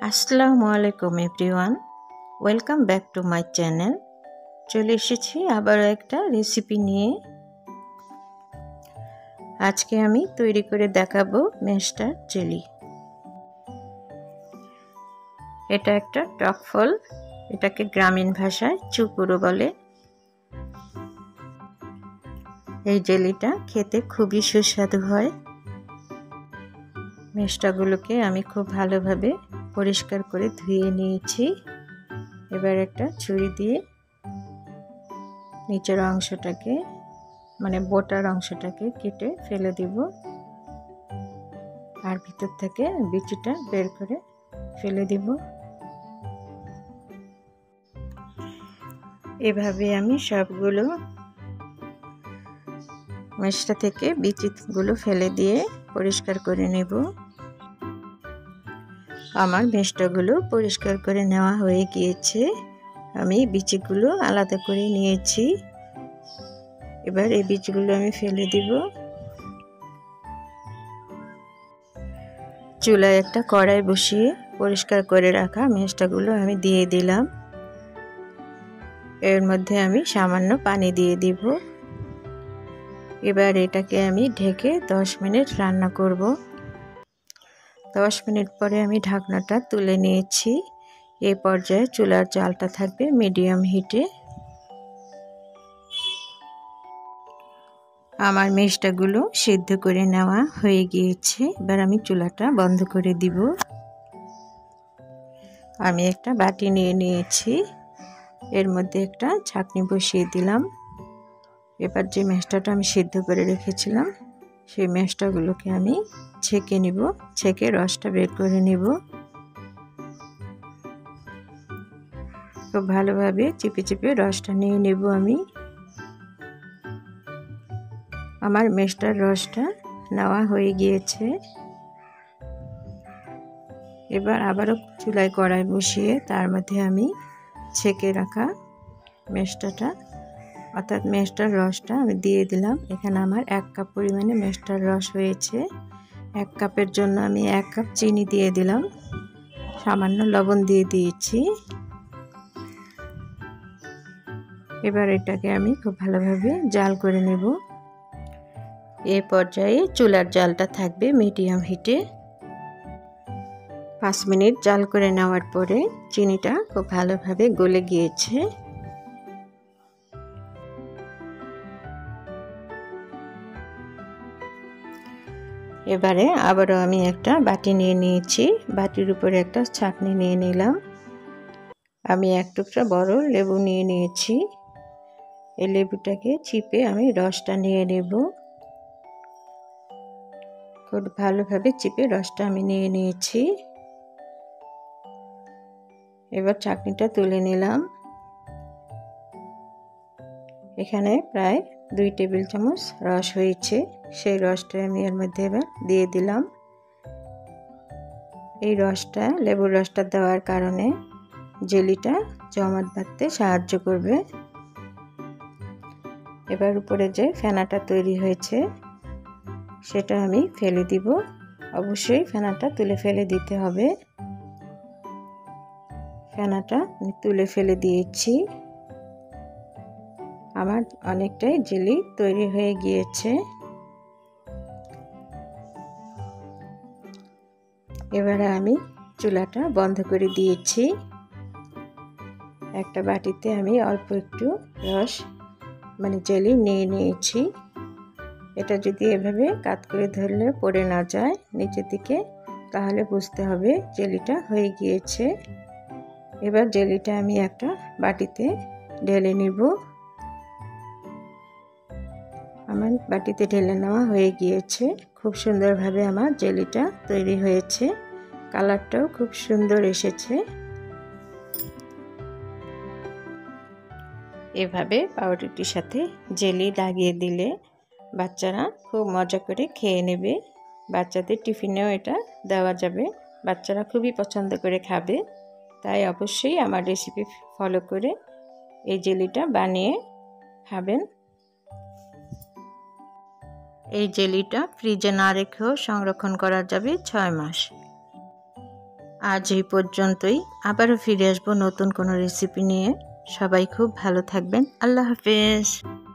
আসসালামু আলাইকুম everyone, welcome back to my channel. চলে এসেছি আবারও একটা রেসিপি নিয়ে। আজকে আমি তৈরি করে দেখাবো মেস্টার জেলি। এটা একটা টক ফল, এটাকে গ্রামীণ ভাষায় চুকুরো বলে। এই জেলিটা খেতে খুবই সুস্বাদু হয়। মেষ্টাগুলোকে আমি খুব ভালোভাবে পরিষ্কার করে ধুয়ে নিয়েছি। এবার একটা ছুরি দিয়ে নিচের অংশটাকে মানে বোটার অংশটাকে কেটে ফেলে দিব, আর ভিতর থেকে বিচিটা বের করে ফেলে দিব। এভাবে আমি সবগুলো মেষ্টা থেকে বিচিগুলো ফেলে দিয়ে পরিষ্কার করে নেব। আমার মেষ্টাগুলো পরিষ্কার করে নেওয়া হয়ে গিয়েছে। আমি বিচিগুলো আলাদা করে নিয়েছি। এবার এই বীজগুলো আমি ফেলে দিব। চুলায় একটা কড়াই বসিয়ে পরিষ্কার করে রাখা মেষ্টাগুলো আমি দিয়ে দিলাম। এর মধ্যে আমি সামান্য পানি দিয়ে দিব। এবার এটাকে আমি ঢেকে 10 মিনিট রান্না করব। 10 মিনিট পরে আমি ঢাকনাটা তুলে নিয়েছি। এই পর্যায়ে চুলার জালটা থাকবে মিডিয়াম হিটে। আমার মেষ্টাগুলো সিদ্ধ করে নেওয়া হয়ে গিয়েছে। এবার আমি চুলাটা বন্ধ করে দিব। আমি একটা বাটি নিয়ে নিয়েছি, এর মধ্যে একটা ছাঁকনি বসিয়ে দিলাম। এবার যে মেষ্টাটা আমি সিদ্ধ করে রেখেছিলাম সেই মেষ্টাগুলোকে আমি ছেঁকে নিব, ছেঁকে রসটা বের করে নিব। খুব ভালোভাবে চিপে চিপে রসটা নিয়ে নেব আমি। আমার মেষ্টার রসটা নেওয়া হয়ে গিয়েছে। এবার আবারও চুলায় কড়াই বসিয়ে তার মধ্যে আমি ছেঁকে রাখা মেষ্টাটা অর্থাৎ মেষ্টার রসটা আমি দিয়ে দিলাম। এখানে আমার 1 কাপ পরিমাণে মেষ্টার রস হয়েছে। 1 কাপের জন্য আমি 1 কাপ চিনি দিয়ে দিলাম, সামান্য লবণ দিয়ে দিয়েছি। এবার এটাকে আমি খুব ভালোভাবে জাল করে নেব। এই পর্যায়ে চুলার জালটা থাকবে মিডিয়াম হিটে। 5 মিনিট জাল করে নেওয়ার পরে চিনিটা খুব ভালোভাবে গলে গিয়েছে। এবারে আবারও আমি একটা বাটি নিয়ে নিয়েছি। বাটির উপরে একটা ছাঁকনি নিয়ে নিলাম। আমি 1 টুকরা বড় লেবু নিয়ে নিয়েছি। এই লেবুটাকে চিপে আমি রসটা নিয়ে নেব। খুব ভালোভাবে চিপে রসটা আমি নিয়ে নিয়েছি। এবার ছাঁকনিটা তুলে নিলাম। এখানে প্রায় 2 টেবিল চামচ রস হয়েছে। সেই রসটা আমি এর মধ্যে এবার দিয়ে দিলাম। এই রসটা, লেবুর রসটা দেওয়ার কারণে জেলিটা জমাট বাঁধতে সাহায্য করবে। এবার উপরে যে ফেনাটা তৈরি হয়েছে সেটা আমি ফেলে দিব। অবশ্যই ফেনাটা তুলে ফেলে দিতে হবে। ফেনাটা আমি তুলে ফেলে দিয়েছি। আমার অনেকটাই জেলি তৈরি হয়ে গিয়েছে। এবারে আমি চুলাটা বন্ধ করে দিয়েছি। একটা বাটিতে আমি অল্প একটু রস জেলি নিয়ে নিয়েছি। এটা যদি এভাবে কাত করে ধরলে পড়ে না যায় নিচের দিকে, তাহলে বুঝতে হবে জেলিটা হয়ে গিয়েছে। এবার জেলিটা আমি একটা বাটিতে ঢেলে নিব। আমার বাটিতে ঢেলে নেওয়া হয়ে গিয়েছে। খুব সুন্দরভাবে আমার জেলিটা তৈরি হয়েছে। কালারটাও খুব সুন্দর এসেছে। এভাবে পাউরুটির সাথে জেলি লাগিয়ে দিলে বাচ্চারা খুব মজা করে খেয়ে নেবে। বাচ্চাদের টিফিনেও এটা দেওয়া যাবে, বাচ্চারা খুবই পছন্দ করে খাবে। তাই অবশ্যই আমার রেসিপি ফলো করে এই জেলিটা বানিয়ে খাবেন। এই জেলিটা ফ্রিজে না রেখেও সংরক্ষণ করা যাবে 6 মাস। আজ এই পর্যন্তই, আবারও ফিরে আসবো নতুন কোনো রেসিপি নিয়ে। সবাই খুব ভালো থাকবেন। আল্লাহ হাফেজ।